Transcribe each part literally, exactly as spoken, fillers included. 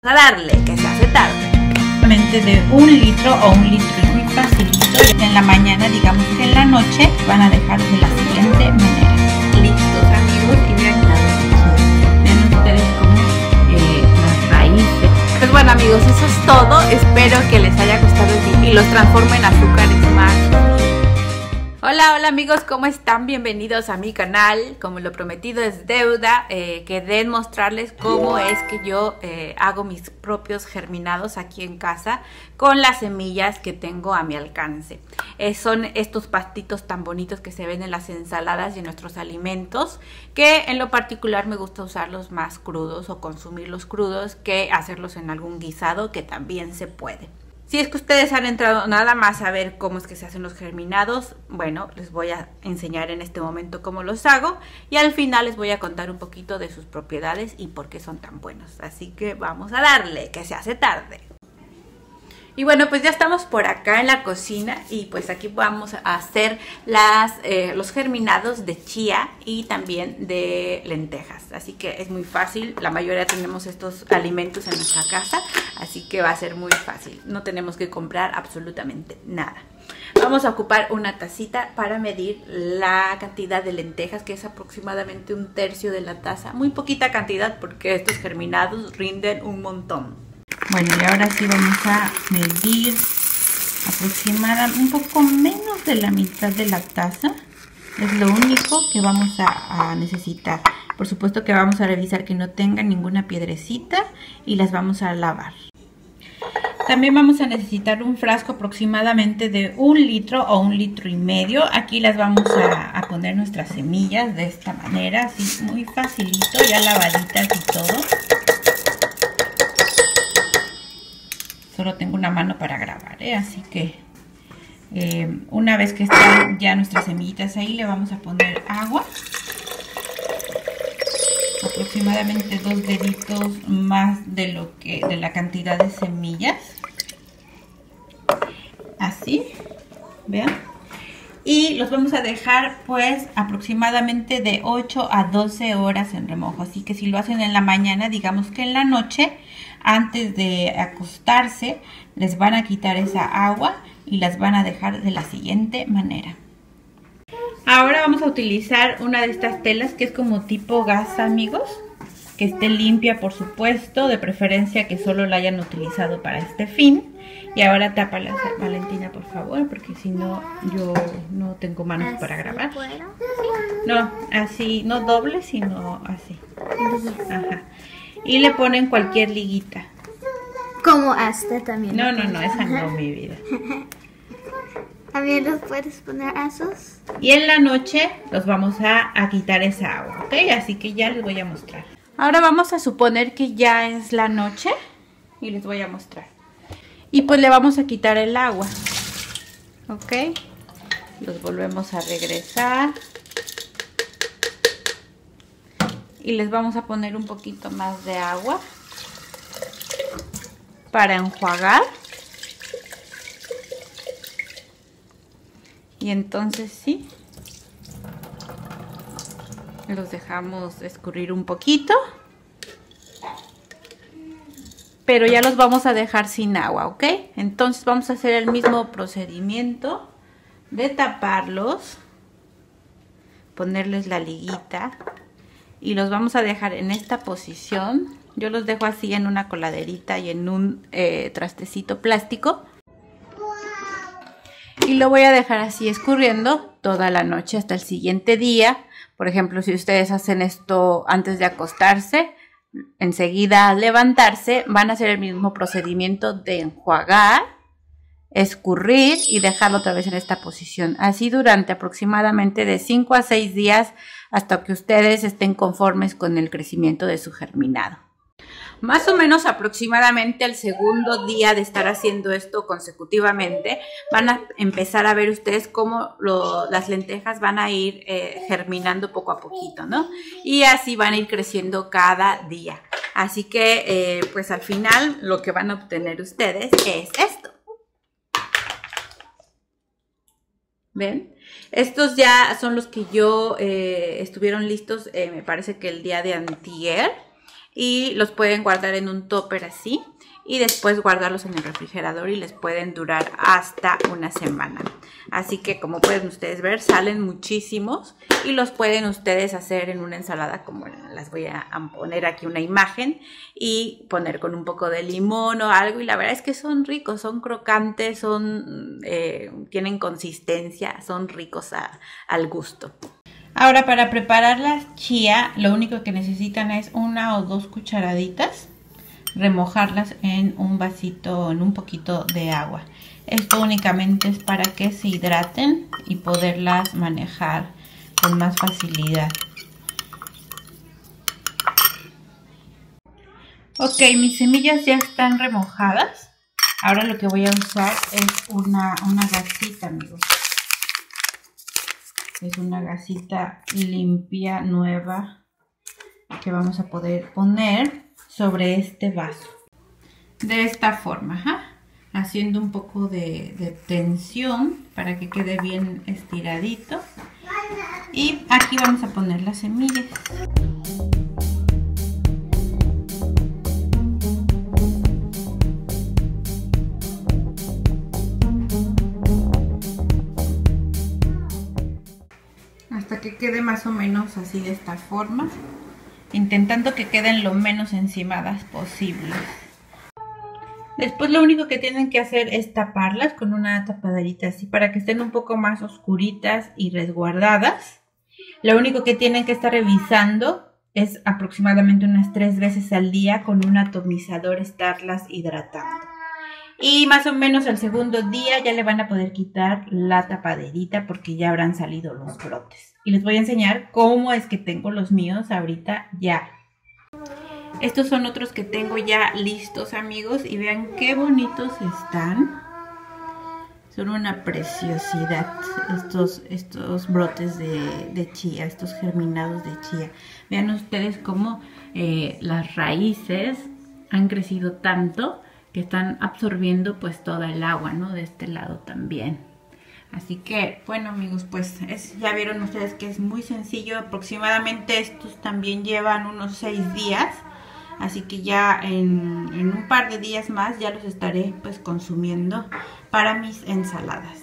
a darle, que se hace tarde. De un litro o un litro es muy facilito. En la mañana, digamos que en la noche, van a dejar de la siguiente manera. Listos, amigos, y miren vean ustedes como eh, las raíces. Pues bueno, amigos, eso es todo. Espero que les haya gustado y los transforme en azúcares más. Hola, hola amigos, ¿cómo están? Bienvenidos a mi canal. Como lo prometido es deuda, eh, quedé en mostrarles cómo es que yo eh, hago mis propios germinados aquí en casa con las semillas que tengo a mi alcance. Eh, son estos pastitos tan bonitos que se ven en las ensaladas y en nuestros alimentos, que en lo particular me gusta usarlos más crudos o consumirlos crudos que hacerlos en algún guisado, que también se puede. Si es que ustedes han entrado nada más a ver cómo es que se hacen los germinados, bueno, les voy a enseñar en este momento cómo los hago y al final les voy a contar un poquito de sus propiedades y por qué son tan buenos. Así que vamos a darle, que se hace tarde. Y bueno, pues ya estamos por acá en la cocina y pues aquí vamos a hacer las, eh, los germinados de chía y también de lentejas. Así que es muy fácil, la mayoría tenemos estos alimentos en nuestra casa, así que va a ser muy fácil. No tenemos que comprar absolutamente nada. Vamos a ocupar una tacita para medir la cantidad de lentejas, que es aproximadamente un tercio de la taza. Muy poquita cantidad porque estos germinados rinden un montón. Bueno, y ahora sí vamos a medir aproximadamente un poco menos de la mitad de la taza. Es lo único que vamos a, a necesitar. Por supuesto que vamos a revisar que no tengan ninguna piedrecita y las vamos a lavar. También vamos a necesitar un frasco aproximadamente de un litro o un litro y medio. Aquí las vamos a, a poner nuestras semillas de esta manera, así muy facilito, ya lavaditas y todo. Solo tengo una mano para grabar, ¿eh? Así que eh, una vez que están ya nuestras semillitas ahí, le vamos a poner agua. Aproximadamente dos deditos más de lo que de la cantidad de semillas. Así, vean. Y los vamos a dejar pues aproximadamente de ocho a doce horas en remojo. Así que si lo hacen en la mañana, digamos que en la noche, antes de acostarse, les van a quitar esa agua y las van a dejar de la siguiente manera. Ahora vamos a utilizar una de estas telas que es como tipo gasa, amigos. Que esté limpia, por supuesto, de preferencia que solo la hayan utilizado para este fin. Y ahora tápala, Valentina, por favor, porque si no, yo no tengo manos para grabar. No, así, no doble, sino así. Ajá. Y le ponen cualquier liguita. Como hasta también. No, no, no, esa no, mi vida. También los puedes poner esos. Y en la noche los vamos a, a quitar esa agua, ¿ok? Así que ya les voy a mostrar. Ahora vamos a suponer que ya es la noche y les voy a mostrar. Y pues le vamos a quitar el agua, ¿ok? Los volvemos a regresar. Y les vamos a poner un poquito más de agua para enjuagar. Y entonces sí, los dejamos escurrir un poquito. Pero ya los vamos a dejar sin agua, ¿ok? Entonces vamos a hacer el mismo procedimiento de taparlos, ponerles la liguita y los vamos a dejar en esta posición. Yo los dejo así en una coladerita y en un eh, trastecito plástico. Y lo voy a dejar así escurriendo toda la noche hasta el siguiente día. Por ejemplo, si ustedes hacen esto antes de acostarse, enseguida al levantarse van a hacer el mismo procedimiento de enjuagar, escurrir y dejarlo otra vez en esta posición. Así durante aproximadamente de cinco a seis días hasta que ustedes estén conformes con el crecimiento de su germinado. Más o menos aproximadamente al segundo día de estar haciendo esto consecutivamente, van a empezar a ver ustedes cómo lo, las lentejas van a ir eh, germinando poco a poquito, ¿no? Y así van a ir creciendo cada día. Así que, eh, pues al final lo que van a obtener ustedes es esto. ¿Ven? Estos ya son los que yo eh, estuvieron listos, eh, me parece que el día de antier. y los pueden guardar en un tupper así y después guardarlos en el refrigerador y les pueden durar hasta una semana. Así que como pueden ustedes ver, salen muchísimos y los pueden ustedes hacer en una ensalada, como las voy a poner aquí una imagen, y poner con un poco de limón o algo, y la verdad es que son ricos, son crocantes, son eh, tienen consistencia, son ricos a, al gusto. Ahora, para preparar la chía, lo único que necesitan es una o dos cucharaditas, remojarlas en un vasito, en un poquito de agua. Esto únicamente es para que se hidraten y poderlas manejar con más facilidad. Ok, mis semillas ya están remojadas. Ahora lo que voy a usar es una, una gasita, amigos. Es una gasita limpia, nueva, que vamos a poder poner sobre este vaso. De esta forma, ¿ja? Haciendo un poco de, de tensión para que quede bien estiradito. Y aquí vamos a poner las semillas. Hasta que quede más o menos así, de esta forma, intentando que queden lo menos encimadas posibles. Después lo único que tienen que hacer es taparlas con una tapaderita así para que estén un poco más oscuritas y resguardadas. Lo único que tienen que estar revisando es aproximadamente unas tres veces al día con un atomizador estarlas hidratando. Y más o menos al segundo día ya le van a poder quitar la tapaderita porque ya habrán salido los brotes. Y les voy a enseñar cómo es que tengo los míos ahorita ya. Estos son otros que tengo ya listos, amigos, y vean qué bonitos están. Son una preciosidad estos, estos brotes de, de chía, estos germinados de chía. Vean ustedes cómo eh, las raíces han crecido tanto que están absorbiendo pues toda el agua, ¿no? De este lado también. Así que, bueno, amigos, pues es, ya vieron ustedes que es muy sencillo. Aproximadamente estos también llevan unos seis días. Así que ya en, en un par de días más ya los estaré pues consumiendo para mis ensaladas.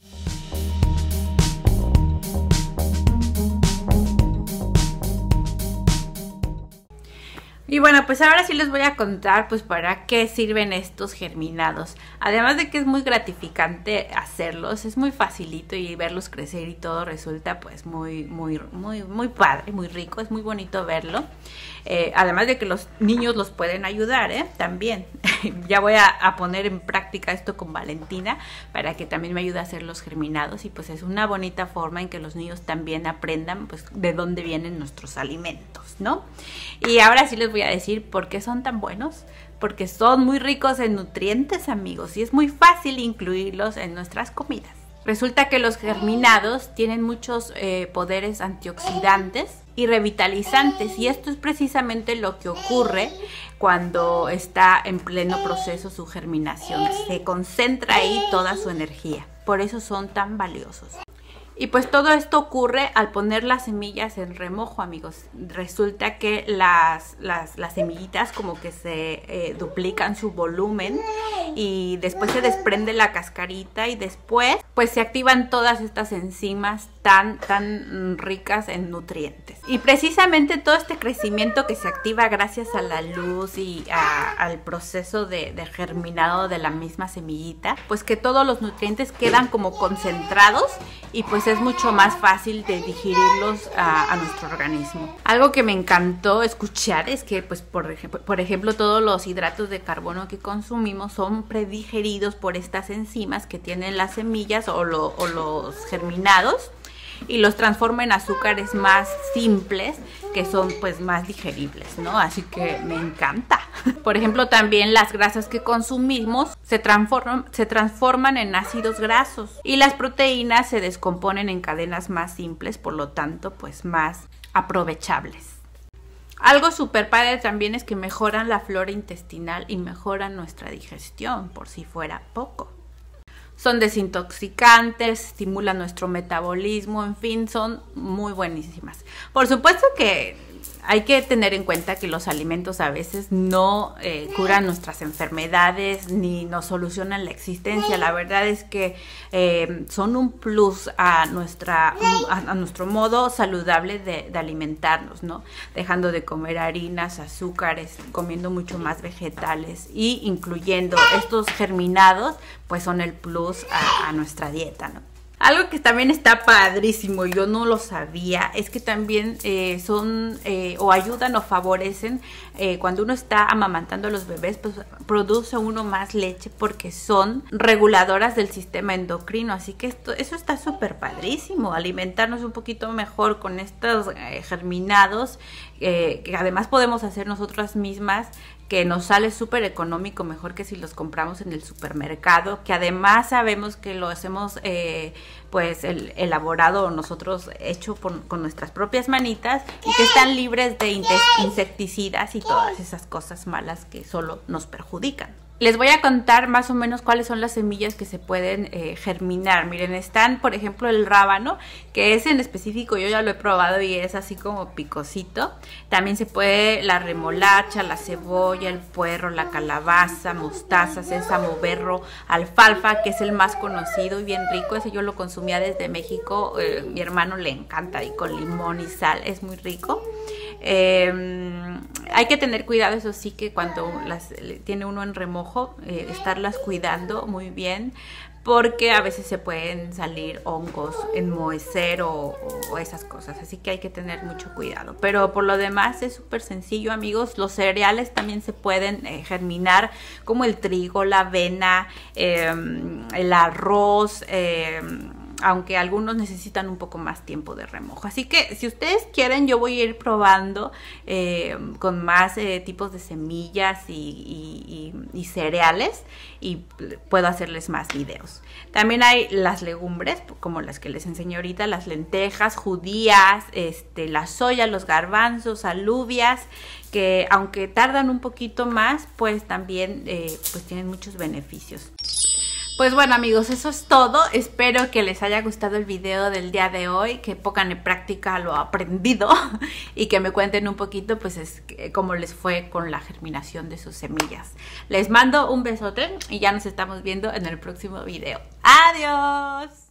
Y bueno, pues ahora sí les voy a contar pues para qué sirven estos germinados. Además de que es muy gratificante hacerlos, es muy facilito y verlos crecer y todo resulta pues muy, muy, muy, muy padre, muy rico, es muy bonito verlo. Eh, además de que los niños los pueden ayudar, ¿eh? También. Ya voy a, a poner en práctica esto con Valentina para que también me ayude a hacer los germinados y pues es una bonita forma en que los niños también aprendan pues de dónde vienen nuestros alimentos, ¿no? Y ahora sí les voy a decir por qué son tan buenos, porque son muy ricos en nutrientes, amigos, y es muy fácil incluirlos en nuestras comidas. Resulta que los germinados tienen muchos eh, poderes antioxidantes y revitalizantes, y esto es precisamente lo que ocurre cuando está en pleno proceso su germinación. Se concentra ahí toda su energía, por eso son tan valiosos. Y pues todo esto ocurre al poner las semillas en remojo, amigos. Resulta que las, las, las semillitas como que se eh, duplican su volumen y después se desprende la cascarita y después pues se activan todas estas enzimas tan, tan ricas en nutrientes. Y precisamente todo este crecimiento que se activa gracias a la luz y a, al proceso de, de germinado de la misma semillita, pues que todos los nutrientes quedan como concentrados y pues es mucho más fácil de digerirlos a, a nuestro organismo. Algo que me encantó escuchar es que pues por ejemplo, por ejemplo todos los hidratos de carbono que consumimos son predigeridos por estas enzimas que tienen las semillas o, lo, o los germinados y los transforma en azúcares más simples que son pues más digeribles, ¿no? Así que me encanta. Por ejemplo, también las grasas que consumimos se transforman, se transforman en ácidos grasos y las proteínas se descomponen en cadenas más simples, por lo tanto pues más aprovechables. Algo súper padre también es que mejoran la flora intestinal y mejoran nuestra digestión, por si fuera poco. Son desintoxicantes, estimulan nuestro metabolismo, en fin, son muy buenísimas. Por supuesto que hay que tener en cuenta que los alimentos a veces no eh, curan nuestras enfermedades ni nos solucionan la existencia. La verdad es que eh, son un plus a, nuestra, a, a nuestro modo saludable de, de alimentarnos, ¿no? Dejando de comer harinas, azúcares, comiendo mucho más vegetales y incluyendo estos germinados, pues son el plus a, a nuestra dieta, ¿no? Algo que también está padrísimo, yo no lo sabía, es que también eh, son eh, o ayudan o favorecen eh, cuando uno está amamantando a los bebés, pues produce uno más leche porque son reguladoras del sistema endocrino. Así que esto, eso está súper padrísimo, alimentarnos un poquito mejor con estos eh, germinados eh, que además podemos hacer nosotras mismas, que nos sale súper económico, mejor que si los compramos en el supermercado, que además sabemos que lo hacemos eh, pues el, elaborado nosotros hecho por, con nuestras propias manitas y que están libres de insecticidas y todas esas cosas malas que solo nos perjudican. Les voy a contar más o menos cuáles son las semillas que se pueden eh, germinar. Miren, están por ejemplo el rábano, que es en específico, yo ya lo he probado y es así como picosito. También se puede la remolacha, la cebolla, el puerro, la calabaza, mostaza, sésamo, berro, alfalfa, que es el más conocido y bien rico. Ese yo lo consumía desde México, eh, mi hermano le encanta y con limón y sal, es muy rico. Eh, hay que tener cuidado, eso sí, que cuando las tiene uno en remojo, eh, estarlas cuidando muy bien, porque a veces se pueden salir hongos, enmohecer o, o esas cosas, así que hay que tener mucho cuidado. Pero por lo demás es súper sencillo, amigos. Los cereales también se pueden eh, germinar, como el trigo, la avena, eh, el arroz, eh, aunque algunos necesitan un poco más tiempo de remojo. Así que si ustedes quieren, yo voy a ir probando eh, con más eh, tipos de semillas y, y, y, y cereales, y puedo hacerles más videos. También hay las legumbres, como las que les enseñé ahorita, las lentejas, judías, este, la soya, los garbanzos, alubias, que aunque tardan un poquito más, pues también eh, pues tienen muchos beneficios. Pues bueno, amigos, eso es todo. Espero que les haya gustado el video del día de hoy, que pongan en práctica lo aprendido y que me cuenten un poquito pues es, cómo les fue con la germinación de sus semillas. Les mando un besote y ya nos estamos viendo en el próximo video. ¡Adiós!